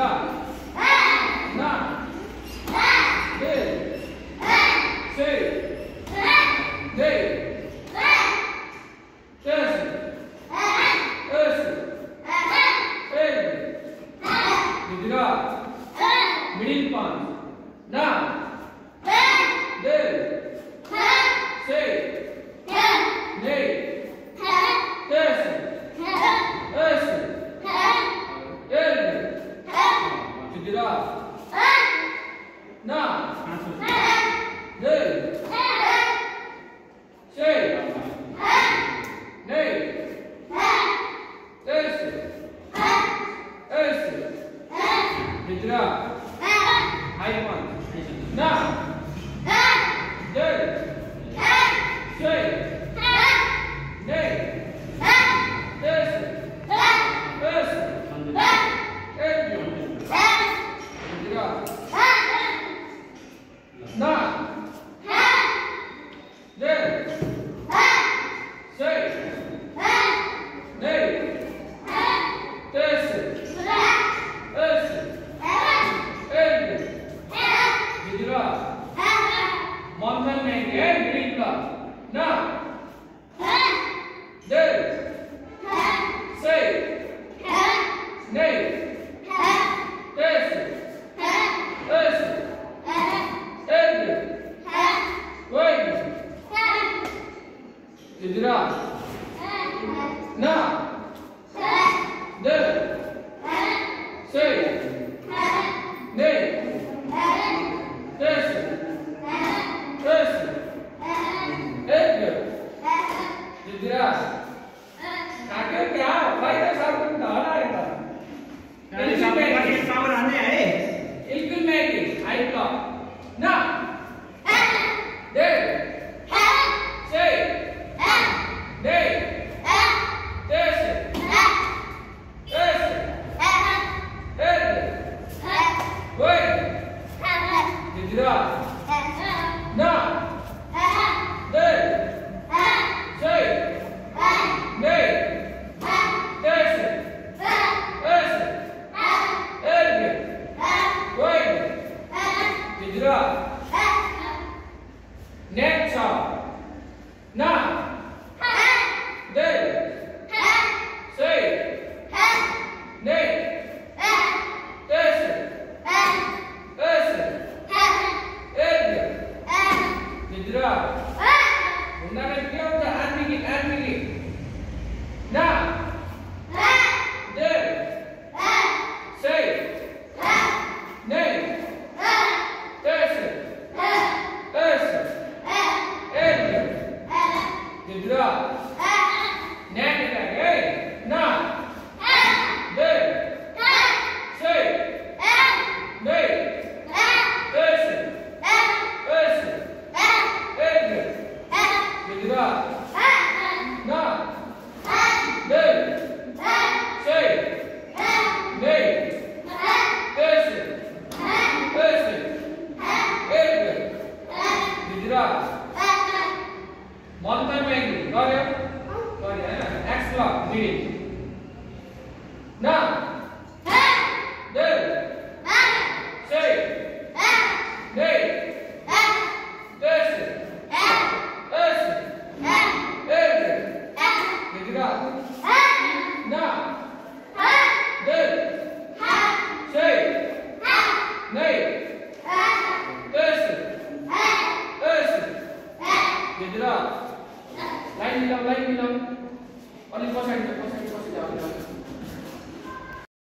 Hijrah. Na. Del. Sei. Dei. Terce. Erce. Egg. Hijrah. Middle palm. Na. Del. Sei. Nei. Terce. Erce. Egg. Hijrah. Na. Del. Sei. Nei. Terce. Erce. Hijrah. High palm. Na. Del. Sei. Nei. Terce. Erce. Egg. Hijrah. Na. Del. Sei. Nei. Terce. Erce. Egg. Hijrah. Mountain man and green club. Na. Del. Sei. Nei. Terce. Erce. Egg. Wait. Hijrah. Na. Del. Sei. Nei. Terce. Erce. Egg. Hijrah. Kakek क्या भाई तो सब कुछ डाला है था अरे सब के पावर आने आए इल्कुल मैगी हाई ब्लॉक ना दे say they test as add way Hijrah. Na. Del. Sei. Nei. Terce. Erce. Egg. Wait. Hijrah. Next song. Na. Del. Sei. Nei. Terce. Erce. Egg. Hijrah. Undangan dia udah anjing. Na. Del. Sei. Nei. Terce. Erce. Egg. Hijrah. Next again. Na. Del. Sei. Nei. Terce. Erce. Egg. Hijrah. Na. Del. Sei. Nei. Terce. Erce. Egg. Hijrah. Mountain man. Got it? Got it. Next block. Meeting. Na. Del. Sei. Nei. Terce. Erce. Egg. Hijrah. Na. Del. Sei. Nei. Terce. Erce. Hijrah. Line bilang. Only 4 seconds.